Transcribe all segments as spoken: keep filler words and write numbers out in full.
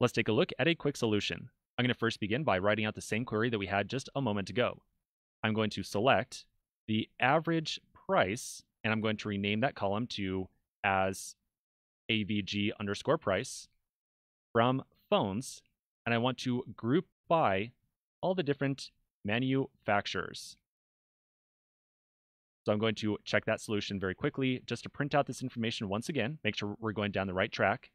Let's take a look at a quick solution. I'm going to first begin by writing out the same query that we had just a moment ago. I'm going to select the average price, and I'm going to rename that column to as A V G underscore price from phones, and I want to group by all the different manufacturers. So I'm going to check that solution very quickly just to print out this information once again, make sure we're going down the right track.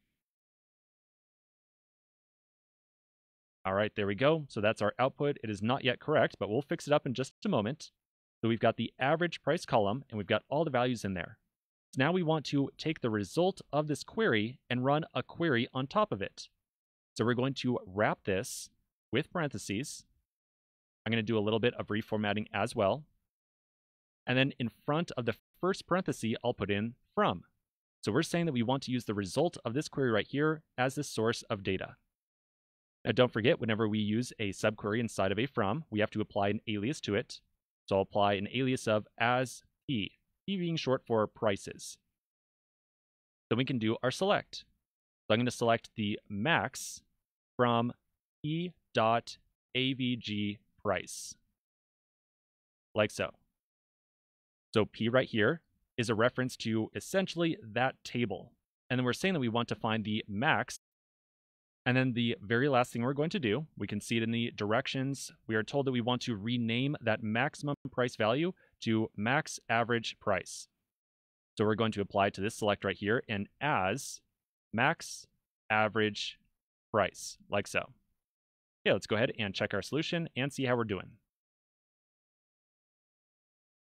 All right, there we go. So that's our output. It is not yet correct, but we'll fix it up in just a moment. So we've got the average price column, and we've got all the values in there. So now we want to take the result of this query and run a query on top of it. So we're going to wrap this with parentheses. I'm going to do a little bit of reformatting as well. And then in front of the first parenthesis, I'll put in from. So we're saying that we want to use the result of this query right here as the source of data. Now don't forget, whenever we use a subquery inside of a from, we have to apply an alias to it. So I'll apply an alias of as p, p being short for prices. Then we can do our select. So I'm going to select the max from p.avg price, like so. So P right here is a reference to essentially that table. And then we're saying that we want to find the max. And then the very last thing we're going to do, we can see it in the directions. We are told that we want to rename that maximum price value to max average price. So we're going to apply to this select right here and as max average price, like so. Okay, let's go ahead and check our solution and see how we're doing.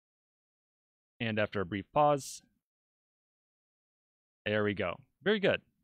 And after a brief pause, there we go. Very good.